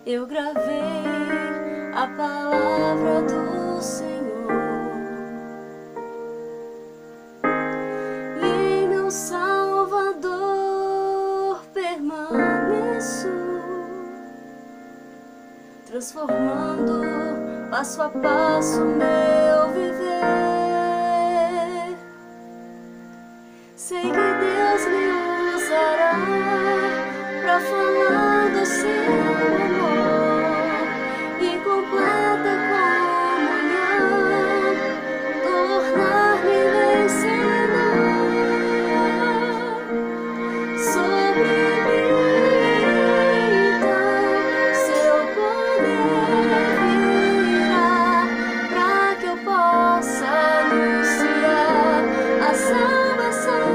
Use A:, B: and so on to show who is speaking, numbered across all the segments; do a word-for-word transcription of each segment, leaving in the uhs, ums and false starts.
A: eu gravei a palavra do Senhor e em meu Salvador permaneço, transformando passo a passo meu viver. Sei que Deus me usará pra falar do seu amor e completa comunhão, tornar-me vencedor sobre mim. Então seu poder virá pra que eu possa anunciar a salvação.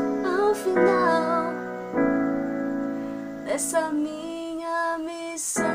A: Final dessa minha missão.